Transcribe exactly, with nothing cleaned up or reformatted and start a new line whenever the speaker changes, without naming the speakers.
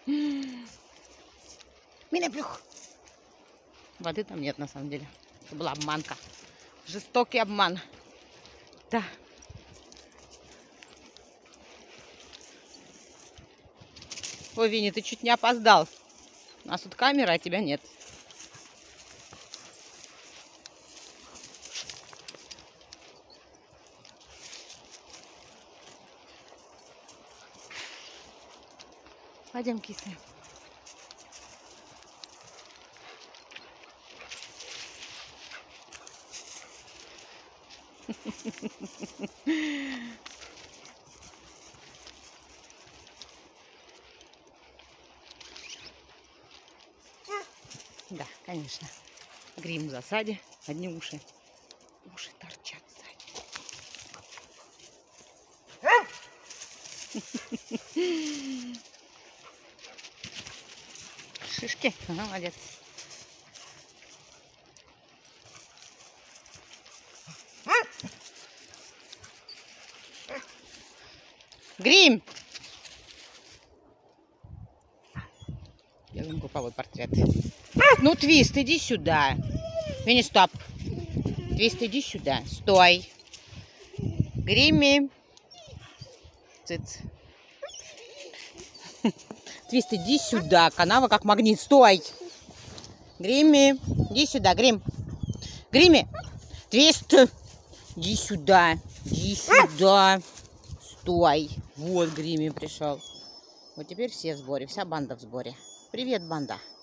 Мина-плюх. Воды там нет, на самом деле. Это была обманка. Жестокий обман. Да. Ой, Винни, ты чуть не опоздал. У нас тут камера, а тебя нет. Пойдем, киса. Да, конечно. Грим в засаде. Одни уши. Уши торчат сзади. Шишки. Молодец. Грим! Делаем групповой портрет. Ну, Твист, иди сюда. Винни, стоп. Твист, иди сюда. Стой. Гримми. Цыц. Твист, иди сюда. Канава как магнит. Стой. Гримми. Иди сюда, Грим. Гримми. Твист. Иди сюда. Иди сюда. Стой. Вот Гримми пришел. Вот теперь все в сборе. Вся банда в сборе. Привет, банда.